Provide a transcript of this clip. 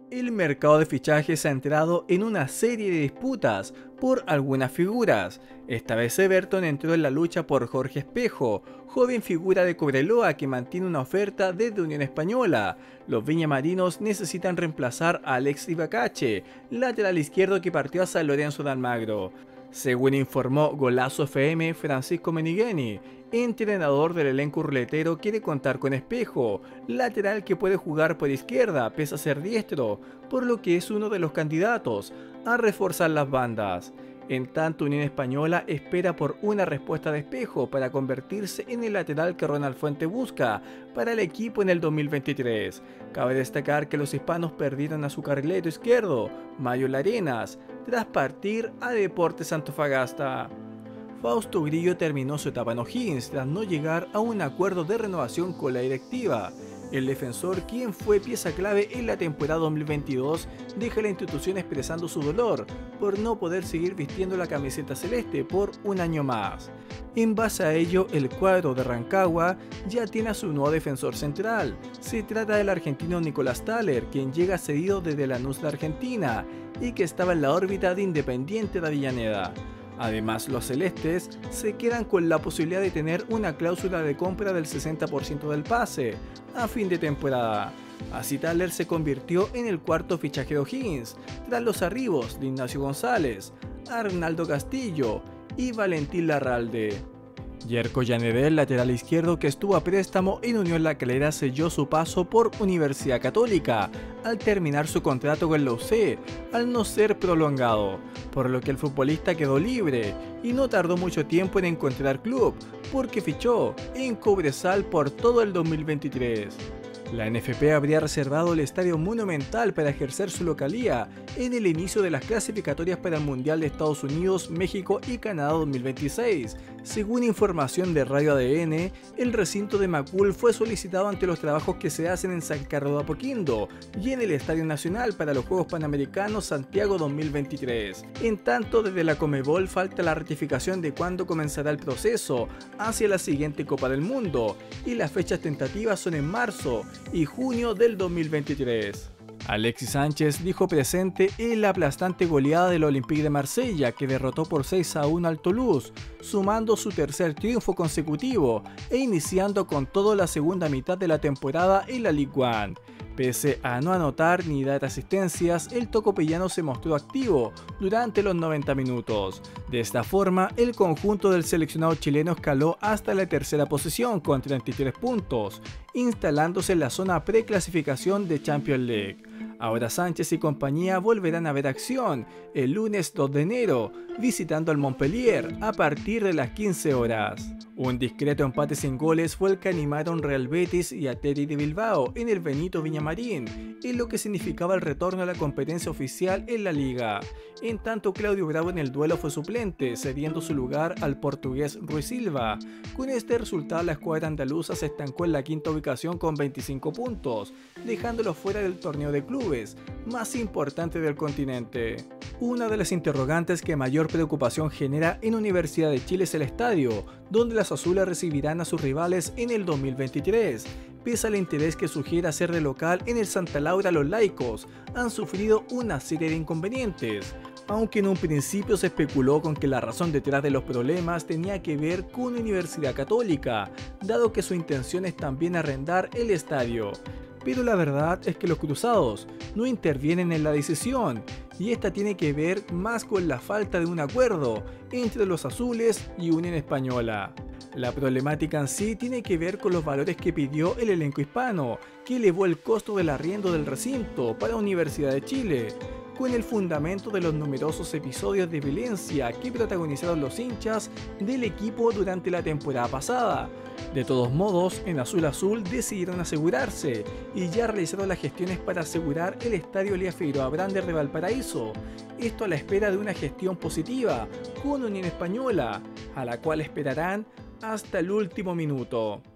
El mercado de fichajes se ha entrado en una serie de disputas por algunas figuras. Esta vez Everton entró en la lucha por Jorge Espejo, joven figura de Cobreloa que mantiene una oferta desde Unión Española. Los viñamarinos necesitan reemplazar a Alex Ibacache, lateral izquierdo que partió a San Lorenzo de Almagro. Según informó Golazo FM, Francisco Menigeni, entrenador del elenco ruletero, quiere contar con Espejo, lateral que puede jugar por izquierda pese a ser diestro, por lo que es uno de los candidatos a reforzar las bandas. En tanto, Unión Española espera por una respuesta de Espejo para convertirse en el lateral que Ronald Fuente busca para el equipo en el 2023. Cabe destacar que los hispanos perdieron a su carrilero izquierdo, Mario Larenas, tras partir a Deportes Antofagasta. Fausto Grillo terminó su etapa en O'Higgins tras no llegar a un acuerdo de renovación con la directiva. El defensor, quien fue pieza clave en la temporada 2022, deja la institución expresando su dolor por no poder seguir vistiendo la camiseta celeste por un año más. En base a ello, el cuadro de Rancagua ya tiene a su nuevo defensor central. Se trata del argentino Nicolás Thaler, quien llega cedido desde Lanús de Argentina y que estaba en la órbita de Independiente de Avellaneda. Además, los celestes se quedan con la posibilidad de tener una cláusula de compra del 60% del pase a fin de temporada. Así Thaler se convirtió en el cuarto fichaje de O'Higgins, tras los arribos de Ignacio González, Arnaldo Castillo y Valentín Larralde. Yerko Yanedel, lateral izquierdo que estuvo a préstamo en Unión La Calera, selló su paso por Universidad Católica al terminar su contrato con la UC, al no ser prolongado, por lo que el futbolista quedó libre y no tardó mucho tiempo en encontrar club, porque fichó en Cobresal por todo el 2023. La NFP habría reservado el Estadio Monumental para ejercer su localía en el inicio de las clasificatorias para el Mundial de Estados Unidos, México y Canadá 2026. Según información de Radio ADN, el recinto de Macul fue solicitado ante los trabajos que se hacen en San Carlos de Apoquindo y en el Estadio Nacional para los Juegos Panamericanos Santiago 2023. En tanto, desde la Conmebol falta la ratificación de cuándo comenzará el proceso hacia la siguiente Copa del Mundo, y las fechas tentativas son en marzo y junio del 2023. Alexis Sánchez dijo presente en la aplastante goleada del Olympique de Marsella, que derrotó por 6-1 al Toulouse, sumando su tercer triunfo consecutivo e iniciando con todo la segunda mitad de la temporada en la Ligue 1. Pese a no anotar ni dar asistencias, el tocopillano se mostró activo durante los 90 minutos. De esta forma, el conjunto del seleccionado chileno escaló hasta la tercera posición con 33 puntos, instalándose en la zona preclasificación de Champions League. Ahora Sánchez y compañía volverán a ver acción el lunes 2 de enero, visitando al Montpellier a partir de las 15 horas. Un discreto empate sin goles fue el que animaron Real Betis y Athletic de Bilbao en el Benito Villamarín, en lo que significaba el retorno a la competencia oficial en la liga. En tanto, Claudio Bravo en el duelo fue suplente, cediendo su lugar al portugués Rui Silva. Con este resultado, la escuadra andaluza se estancó en la quinta ubicación con 25 puntos, dejándolo fuera del torneo de clubes más importante del continente. Una de las interrogantes que mayor preocupación genera en Universidad de Chile es el estadio, donde las azules recibirán a sus rivales en el 2023. Pese al interés que sugiere hacer de local en el Santa Laura, los laicos han sufrido una serie de inconvenientes. Aunque en un principio se especuló con que la razón detrás de los problemas tenía que ver con Universidad Católica, dado que su intención es también arrendar el estadio. Pero la verdad es que los cruzados no intervienen en la decisión, y esta tiene que ver más con la falta de un acuerdo entre los azules y Unión Española. La problemática en sí tiene que ver con los valores que pidió el elenco hispano, que elevó el costo del arriendo del recinto para Universidad de Chile, con el fundamento de los numerosos episodios de violencia que protagonizaron los hinchas del equipo durante la temporada pasada. De todos modos, en Azul Azul decidieron asegurarse y ya realizaron las gestiones para asegurar el estadio Elías Figueroa Brander de Valparaíso. Esto a la espera de una gestión positiva con Unión Española, a la cual esperarán hasta el último minuto.